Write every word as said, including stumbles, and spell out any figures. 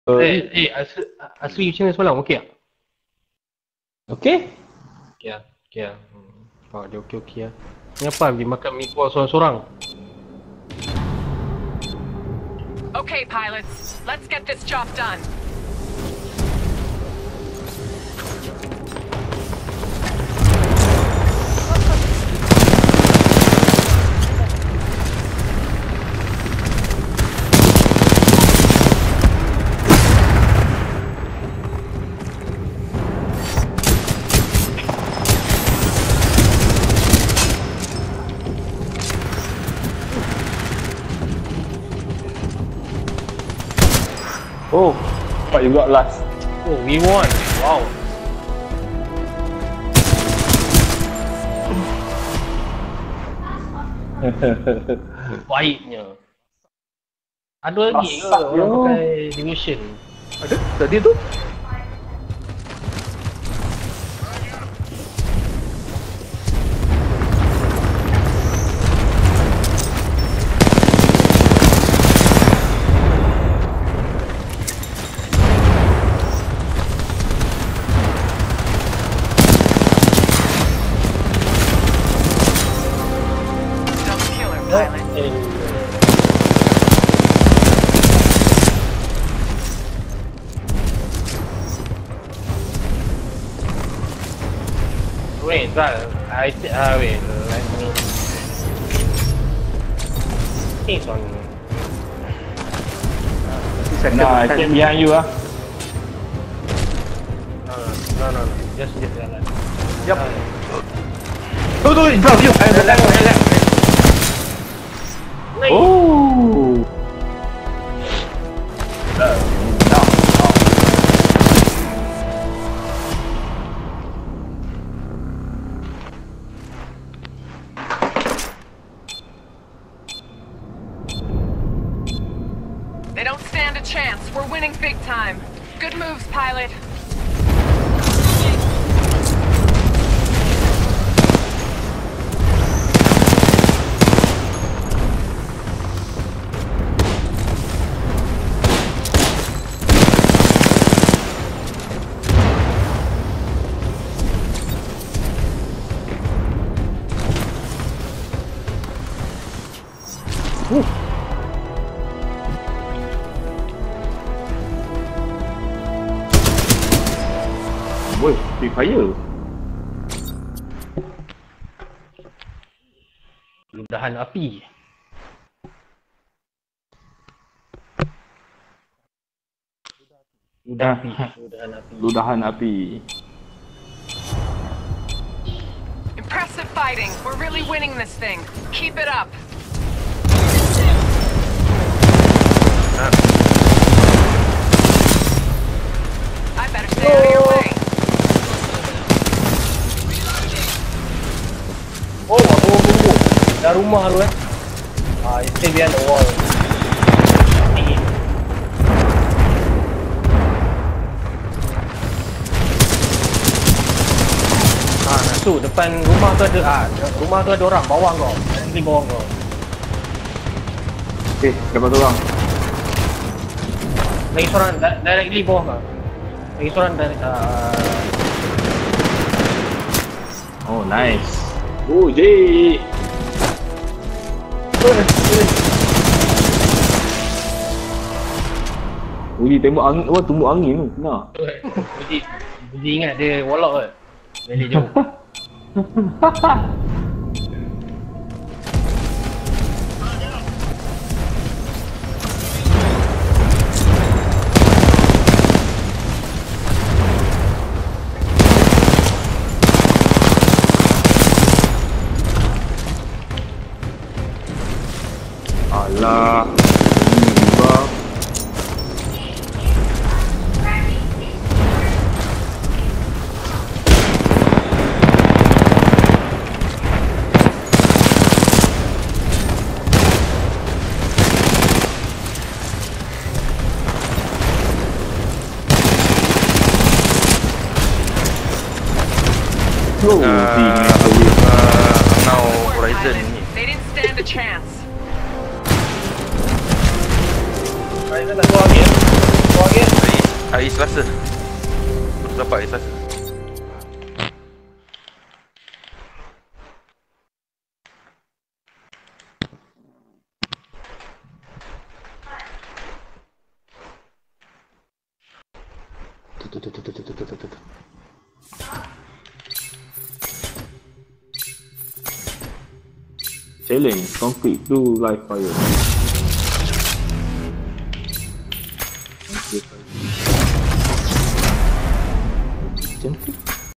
Eh, eh, asli, asli macam mana semalam? Okey tak? Okey? Okey lah, okey lah. Hmm. Oh, dia okey-okey lah. Kenapa dia makan mi kuah seorang-seorang? Okay, pilots, let's get this job done. Oh, but you got last. Oh, we won. Wow. Baiknya. Ada lagi ke Masak orang yo. pakai division? Ada? Tadi tu? Don't kill her, pilot. Eh. Wait, that I th- uh, wait, let me think on. Second Nah, time. check behind you ah. No, no, no, no, just just jalan. Yup. Ah, Tu tu, in front of you. I jalan, jalan. Wait. Oh. Down. They don't stand a chance. We're winning big time. Good moves, pilot. Boy, free fire. Ludahan api. Ludahan api. Ludahan api. Ludahan api. Impressive fighting. We're really winning this thing. Keep it up. I better stay out of your way. Oh, aku bumbu. Dah rumah tu eh. Ah, you stay behind the wall. Tinggi. Ah, tu depan rumah tu ada ah, rumah tu ada orang bawah kau. Nanti bawah kau. Eh, dapat orang. Lagi seorang di- directly bawah kau. Lagi seorang dari ah, Oh, nice. Oh, je. Ui, tembak angin, apa tumbuk angin tu. Nah. Jadi, jadi ingat dia warlock ke? Balik jauh. Alah. Ini juga. Oh, tinggal aku. Uh, now Poor Horizon pilot. ni. They didn't stand a chance. Horizon tak keluar lagi ya? Keluar lagi. Hari, hari Selasa. Baru dapat hari Selasa. Challenge, complete blue live fire. Cantik.